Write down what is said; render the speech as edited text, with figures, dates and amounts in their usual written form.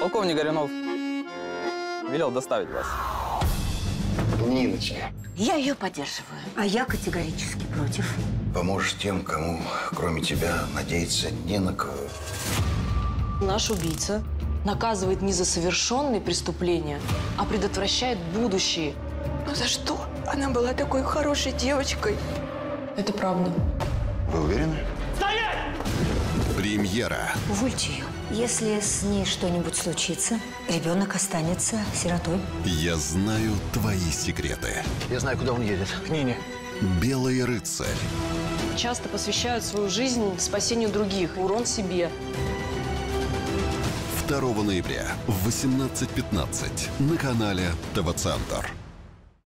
Полковник Горюнов велел доставить вас. Ниночка. Я ее поддерживаю. А я категорически против. Поможешь тем, кому, кроме тебя, надеяться не на кого. Наш убийца наказывает не за совершенные преступления, а предотвращает будущие. Но за что? Она была такой хорошей девочкой. Это правда. Вы уверены? Премьера. Увольте ее. Если с ней что-нибудь случится, ребенок останется сиротой. Я знаю твои секреты. Я знаю, куда он едет. К Нине. Белый рыцарь. Часто посвящают свою жизнь спасению других, урон себе. 2 ноября в 18:15 на канале ТВ Центр.